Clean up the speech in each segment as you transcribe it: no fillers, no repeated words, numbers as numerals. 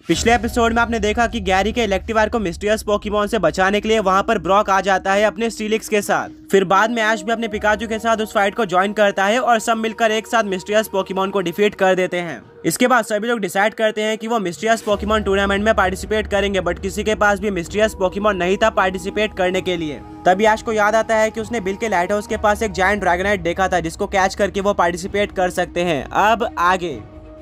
पिछले एपिसोड में आपने देखा कि गैरी के इलेक्ट्रिवायर को मिस्टीरियस पोकेमॉन से बचाने के लिए वहां पर ब्रॉक आ जाता है अपने स्टीलिक्स के साथ। फिर बाद में ऐश भी अपने पिकाचू के साथ उस फाइट को ज्वाइन करता है और सब मिलकर एक साथ मिस्टीरियस पोकेमॉन को डिफीट कर देते हैं। इसके बाद सभी लोग डिसाइड करते हैं कि वो मिस्टीरियस पोकेमॉन टूर्नामेंट में पार्टिसिपेट करेंगे, बट किसी के पास भी मिस्टीरियस पोकेमॉन नहीं था पार्टिसिपेट करने के लिए। तभी ऐश को याद आता है कि उसने बिल के लाइट हाउस के पास एक जायंट ड्रैगनाइट देखा था जिसको कैच करके वो पार्टिसिपेट कर सकते हैं। अब आगे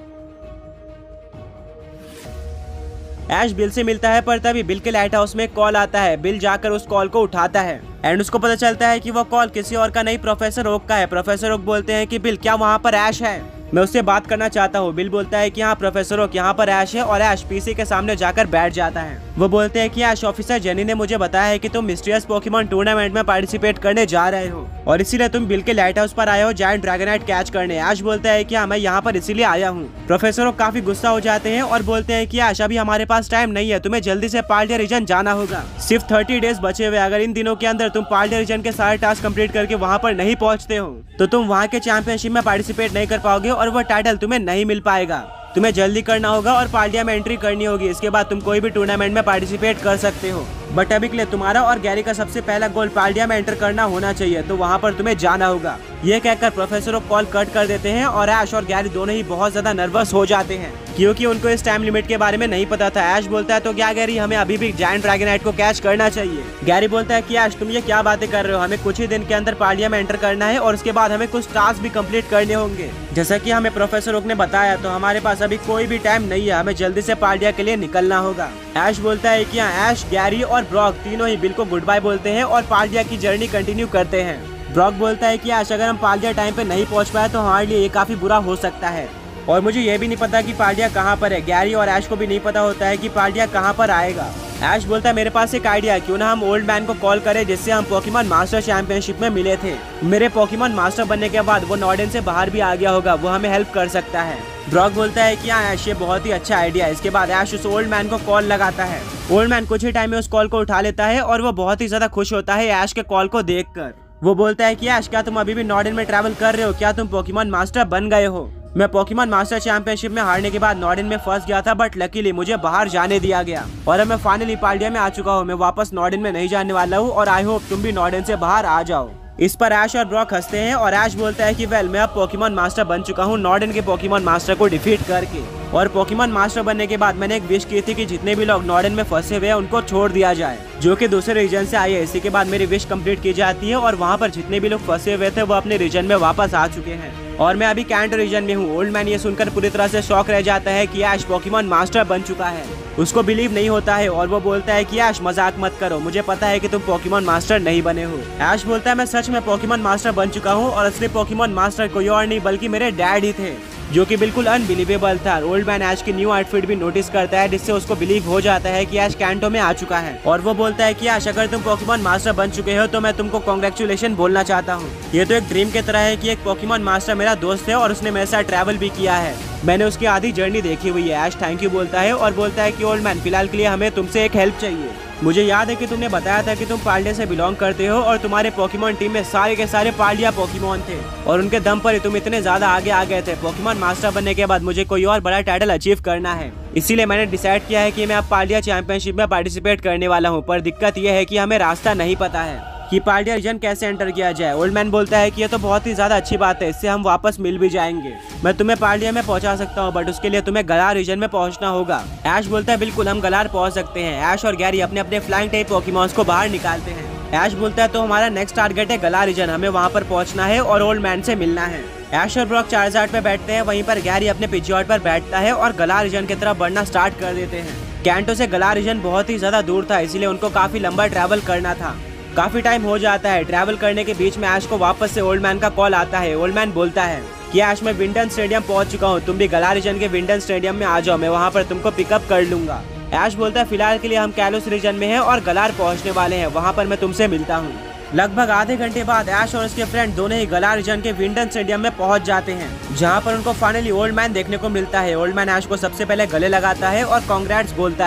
ऐश बिल से मिलता है, पर तभी बिल के लाइट हाउस में एक कॉल आता है। बिल जाकर उस कॉल को उठाता है एंड उसको पता चलता है कि वो कॉल किसी और का नहीं, प्रोफेसर ओक का है। प्रोफेसर ओक बोलते हैं कि बिल क्या वहाँ पर ऐश है, मैं उससे बात करना चाहता हूँ। बिल बोलता है कि हाँ प्रोफेसर ओक, यहाँ पर ऐश है, और ऐश पीसी के सामने जाकर बैठ जाता है। वो बोलते हैं कि ऐश, ऑफिसर जेनी ने मुझे बताया है कि तुम मिस्टीरियस पोकेमॉन टूर्नामेंट में पार्टिसिपेट करने जा रहे हो और इसीलिए तुम बिल के लाइट हाउस पर आए हो जायंट ड्रैगनाइट कैच करने। ऐश बोलता है कि हाँ मैं यहाँ पर इसीलिए आया हूँ। प्रोफेसर ओक काफी गुस्सा हो जाते हैं और बोलते हैं कि ऐश अभी हमारे पास टाइम नहीं है, तुम्हें जल्दी से पाल्डिया रीजन जाना होगा। सिर्फ 30 डेज बचे हुए, अगर इन दिनों के अंदर तुम पाल्डिया रीजन के सारे टास्क कंप्लीट करके वहाँ पर नहीं पहुँचते हो तो तुम वहाँ के चैंपियनशिप में पार्टिसिपेट नहीं कर पाओगे और वो टाइटल तुम्हें नहीं मिल पाएगा। तुम्हें जल्दी करना होगा और पाल्डिया में एंट्री करनी होगी, इसके बाद तुम कोई भी टूर्नामेंट में पार्टिसिपेट कर सकते हो। बट अभी के लिए तुम्हारा और गैरी का सबसे पहला गोल पाल्डिया में एंटर करना होना चाहिए, तो वहाँ पर तुम्हें जाना होगा। ये कहकर प्रोफेसर को कॉल कट कर देते हैं और ऐश और गैरी दोनों ही बहुत ज्यादा नर्वस हो जाते हैं क्योंकि उनको इस टाइम लिमिट के बारे में नहीं पता था। ऐश बोलता है तो क्या गैरी, हमें अभी भी जायंट ड्रैगनाइट को कैच करना चाहिए। गैरी बोलता है कि ऐश तुम ये क्या बातें कर रहे हो, हमें कुछ ही दिन के अंदर पाल्डिया में एंटर करना है और उसके बाद हमें कुछ टास्क भी कंप्लीट करने होंगे। जैसा कि हमें प्रोफेसर ओक ने बताया तो हमारे पास अभी कोई भी टाइम नहीं है, हमें जल्दी से पाल्डिया के लिए निकलना होगा। ऐश बोलता है कि हाँ, ऐश, गैरी और ब्रॉक तीनों ही बिल को गुड बाय बोलते हैं और पाल्डिया की जर्नी कंटिन्यू करते हैं। ब्रॉक बोलता है कि ऐश अगर हम पाल्डिया टाइम पे नहीं पहुंच पाए तो हमारे लिए ये काफी बुरा हो सकता है और मुझे ये भी नहीं पता कि पाल्डिया कहाँ पर है। गैरी और ऐश को भी नहीं पता होता है कि पाल्डिया कहाँ पर आएगा। ऐश बोलता है मेरे पास एक आइडिया है, क्यों ना हम ओल्ड मैन को कॉल करें जिससे हम पोकेमॉन मास्टर चैंपियनशिप में मिले थे। मेरे पोकेमॉन मास्टर बनने के बाद वो नॉर्डन से बाहर भी आ गया होगा, वो हमें हेल्प कर सकता है। ब्रॉक बोलता है कि हाँ ऐश, ये बहुत ही अच्छा आइडिया है। इसके बाद ऐश उस ओल्ड मैन को कॉल लगाता है। ओल्ड मैन कुछ ही टाइम में उस कॉल को उठा लेता है और वो बहुत ही ज्यादा खुश होता है ऐश के कॉल को देखकर। वो बोलता है कि ऐश, क्या तुम अभी भी नॉर्डन में ट्रैवल कर रहे हो, क्या तुम पोकेमॉन मास्टर बन गए हो? मैं पोकेमॉन मास्टर चैंपियनशिप में हारने के बाद नॉर्डन में फंस गया था, बट लकीली मुझे बाहर जाने दिया गया और अब मैं फाइनली पाल्डिया में आ चुका हूँ। मैं वापस नॉर्डन में नहीं जाने वाला हूँ और आई होप तुम भी नॉर्डन से बाहर आ जाओ। इस पर ऐश और ब्रॉक हंसते हैं और ऐश बोलता है कि वेल, मैं अब पोकेमॉन मास्टर बन चुका हूँ नॉर्डन के पोकेमॉन मास्टर को डिफीट करके। और पोकेमॉन मास्टर बनने के बाद मैंने एक विश की थी कि जितने भी लोग नॉर्डन में फंसे हुए हैं उनको छोड़ दिया जाए, जो कि दूसरे रीजन से आए हैं। इसी के बाद मेरी विश कंप्लीट की जाती है और वहाँ पर जितने भी लोग फंसे हुए थे वो अपने रीजन में वापस आ चुके हैं और मैं अभी कैंटो रीजन में हूँ। ओल्ड मैन ये सुनकर पूरी तरह से शॉक रह जाता है कि ऐश पोकेमॉन मास्टर बन चुका है। उसको बिलीव नहीं होता है और वो बोलता है कि ऐश, मजाक मत करो, मुझे पता है कि तुम पोकेमॉन मास्टर नहीं बने हो। ऐश बोलता है मैं सच में पोकेमॉन मास्टर बन चुका हूँ और असली पोकेमॉन मास्टर कोई और नहीं बल्कि मेरे डैड ही थे, जो कि बिल्कुल अनबिलीवेबल था। ओल्ड मैन ऐश की न्यू आउटफिट भी नोटिस करता है जिससे उसको बिलीव हो जाता है कि ऐश कैंटो में आ चुका है और वो बोलता है कि ऐश, अगर तुम पोकेमॉन मास्टर बन चुके हो तो मैं तुमको कांग्रेचुलेशन बोलना चाहता हूँ। ये तो एक ड्रीम की तरह है कि एक पोकेमॉन मास्टर मेरा दोस्त है और उसने मेरे साथ ट्रैवल भी किया है, मैंने उसकी आधी जर्नी देखी हुई है। ऐश थैंक यू बोलता है और बोलता है कि ओल्ड मैन, फिलहाल के लिए हमें तुमसे एक हेल्प चाहिए। मुझे याद है कि तुमने बताया था कि तुम पाल्डिया से बिलोंग करते हो और तुम्हारे पोकेमॉन टीम में सारे के सारे पाल्डिया पोकेमॉन थे और उनके दम पर ही तुम इतने ज्यादा आगे आ गए थे। पोकेमॉन मास्टर बनने के बाद मुझे कोई और बड़ा टाइटल अचीव करना है, इसीलिए मैंने डिसाइड किया है कि मैं अब पाल्डिया चैंपियनशिप में पार्टिसिपेट करने वाला हूँ। पर दिक्कत यह है कि हमें रास्ता नहीं पता है कि पाल्डिया रीजन कैसे एंटर किया जाए। ओल्ड मैन बोलता है कि ये तो बहुत ही ज्यादा अच्छी बात है, इससे हम वापस मिल भी जाएंगे। मैं तुम्हें पाल्डिया में पहुंचा सकता हूं, बट उसके लिए तुम्हें गलार रीजन में पहुंचना होगा। ऐश बोलता है बिल्कुल, हम गलार पहुंच सकते हैं। ऐश और गैरी अपने अपने फ्लाइंग टाइप पोकेमॉन्स को बाहर निकालते हैं। ऐश बोलता है तो हमारा नेक्स्ट टारगेट है गलार रीजन, हमें वहाँ पर पहुँचना है और ओल्ड मैन से मिलना है। ऐश और ब्रॉक चार्जार्ड पे बैठते हैं, वहीं पर गैरी अपने पिजियॉट पर बैठता है और गलार रीजन की तरफ बढ़ना स्टार्ट कर देते हैं। कैंटो से गलार रीजन बहुत ही ज्यादा दूर था, इसलिए उनको काफी लंबा ट्रैवल करना था। काफी टाइम हो जाता है। ट्रैवल करने के बीच में ऐश को वापस से ओल्ड मैन का कॉल आता है। ओल्ड मैन बोलता है कि ऐश, मैं विंडन स्टेडियम पहुंच चुका हूं, तुम भी गलार रीजन के विंडन स्टेडियम में आ जाओ, मैं वहां पर तुमको पिकअप कर लूंगा। ऐश बोलता है फिलहाल के लिए हम कैलोस रीजन में हैं और गलार पहुंचने वाले हैं, वहां पर मैं तुमसे मिलता हूँ। लगभग आधे घंटे बाद ऐश और उसके फ्रेंड दोनों ही गलार रीजन के विंडन स्टेडियम में पहुंच जाते हैं, जहां पर उनको फाइनली ओल्ड मैन देखने को मिलता है। ओल्ड मैन ऐश को सबसे पहले गले लगाता है और कांग्रेट्स बोलता है।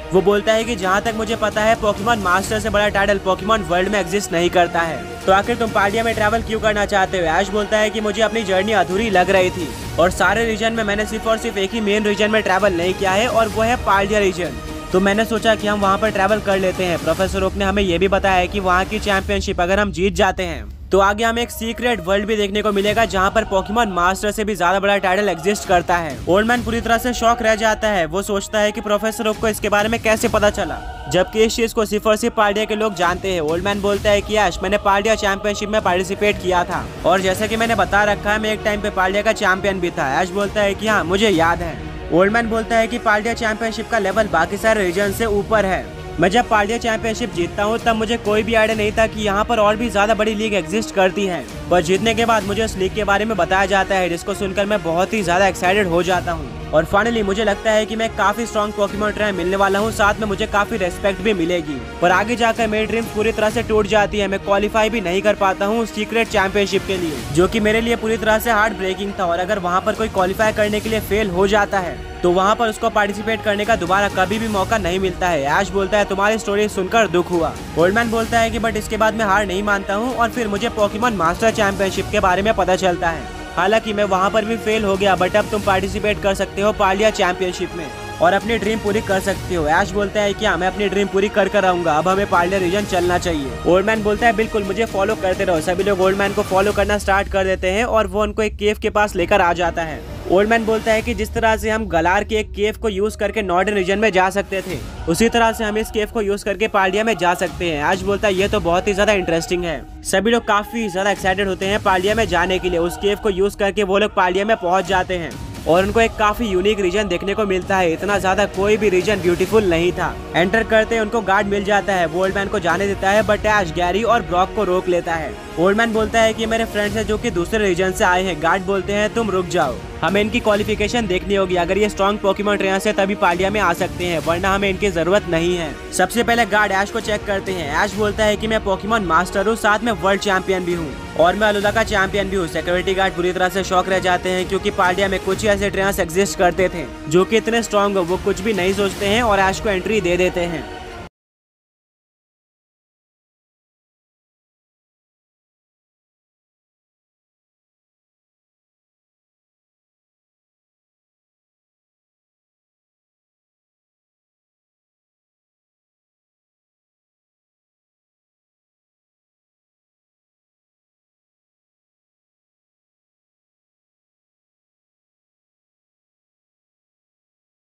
वो बोलता है कि जहाँ तक मुझे पता है पोकेमॉन मास्टर से बड़ा टाइटल पोकेमॉन वर्ल्ड में एग्जिस्ट नहीं करता है, तो आखिर तुम पार्डिया में ट्रैवल क्यों करना चाहते हो। ऐश बोलता है कि मुझे अपनी जर्नी अधूरी लग रही थी और सारे रीजन में मैंने सिर्फ और सिर्फ एक ही मेन रीजन में ट्रैवल नहीं किया है और वो है पार्डिया रीजन, तो मैंने सोचा कि हम वहाँ पर ट्रैवल कर लेते हैं। प्रोफेसर ओक ने हमें ये भी बताया है कि वहाँ की चैंपियनशिप अगर हम जीत जाते हैं तो आगे हमें एक सीक्रेट वर्ल्ड भी देखने को मिलेगा जहाँ पर पोकेमॉन मास्टर से भी ज्यादा बड़ा टाइटल एग्जिस्ट करता है। ओल्ड मैन पूरी तरह से शॉक रह जाता है। वो सोचता है कि प्रोफेसर ओक को इसके बारे में कैसे पता चला, जबकि इस चीज को सिर्फ और सिर्फ पार्डिया के लोग जानते हैं। ओल्ड मैन बोलता है कि ऐश, मैंने पार्डिया चैंपियनशिप में पार्टिसिपेट किया था और जैसे कि मैंने बता रखा है मैं एक टाइम पे पार्डिया का चैंपियन भी था। ऐश बोलता है कि हाँ मुझे याद है। ओल्ड मैन बोलता है कि पार्डिया चैंपियनशिप का लेवल बाकी सारे रीजन से ऊपर है। मैं जब पार्डिया चैंपियनशिप जीतता हूँ तब मुझे कोई भी आइडिया नहीं था कि यहाँ पर और भी ज्यादा बड़ी लीग एग्जिस्ट करती है, पर जीतने के बाद मुझे उस लीग के बारे में बताया जाता है, जिसको सुनकर मैं बहुत ही ज्यादा एक्साइटेड हो जाता हूँ। और फाइनली मुझे लगता है कि मैं काफी स्ट्रॉन्ग पोकेमॉन ट्रेनर मिलने वाला हूँ, साथ में मुझे काफी रेस्पेक्ट भी मिलेगी। पर आगे जाकर मेरी ड्रीम पूरी तरह से टूट जाती है। मैं क्वालिफाई भी नहीं कर पाता हूँ सीक्रेट चैंपियनशिप के लिए, जो कि मेरे लिए पूरी तरह से हार्ट ब्रेकिंग था। और अगर वहाँ पर कोई क्वालिफाई करने के लिए फेल हो जाता है तो वहाँ पर उसको पार्टिसिपेट करने का दोबारा कभी भी मौका नहीं मिलता है। ऐश बोलता है तुम्हारी स्टोरी सुनकर दुख हुआ। ओल्ड मैन बोलता है कि बट इसके बाद मैं हार नहीं मानता हूँ और फिर मुझे पोकेमॉन मास्टर चैंपियनशिप के बारे में पता चलता है। हालांकि मैं वहाँ पर भी फेल हो गया, बट अब तुम पार्टिसिपेट कर सकते हो पार्डिया चैंपियनशिप में और अपनी ड्रीम पूरी कर सकते हो। ऐश बोलता है कि हाँ मैं अपनी ड्रीम पूरी कर रहूंगा, अब हमें पार्डिया रीजन चलना चाहिए। ओल्ड मैन बोलता है बिल्कुल, मुझे फॉलो करते रहो। सभी लोग ओल्ड मैन को फॉलो करना स्टार्ट कर देते हैं और वो उनको एक केव के पास लेकर आ जाता है। ओल्ड मैन बोलता है कि जिस तरह से हम गलार के एक केव को यूज करके नॉर्दर्न रीजन में जा सकते थे, उसी तरह से हम इस केव को यूज करके पार्डिया में जा सकते हैं। ऐश बोलता है ये तो बहुत ही ज्यादा इंटरेस्टिंग है। सभी लोग काफी ज्यादा एक्साइटेड होते हैं पार्डिया में जाने के लिए। उस केव को यूज करके वो लोग पार्डिया में पहुंच जाते हैं और उनको एक काफी यूनिक रीजन देखने को मिलता है। इतना ज्यादा कोई भी रीजन ब्यूटीफुल नहीं था। एंटर करते उनको गार्ड मिल जाता है, वो ओल्ड मैन को जाने देता है, बट ऐश, गैरी और ब्रॉक को रोक लेता है। ओल्ड मैन बोलता है कि मेरे फ्रेंड्स हैं जो कि दूसरे रीजन से आए हैं। गार्ड बोलते हैं तुम रुक जाओ, हमें इनकी क्वालिफिकेशन देखनी होगी। अगर ये स्ट्रॉन्ग पोकेमॉन ट्रेनर से तभी पार्डिया में आ सकते हैं, वरना हमें इनकी जरूरत नहीं है। सबसे पहले गार्ड ऐश को चेक करते हैं। ऐश बोलता है कि मैं पोकेमॉन मास्टर हूँ, साथ में वर्ल्ड चैंपियन भी हूँ और मैं अलुदा का चैंपियन भी हूँ। सिक्योरिटी गार्ड पूरी तरह से शॉक रह जाते हैं क्योंकि पार्डिया में कुछ ऐसे ट्रेनर्स एग्जिस्ट करते थे जो कि इतने स्ट्रॉन्ग हो, वो कुछ भी नहीं सोचते हैं और ऐश को एंट्री दे देते हैं।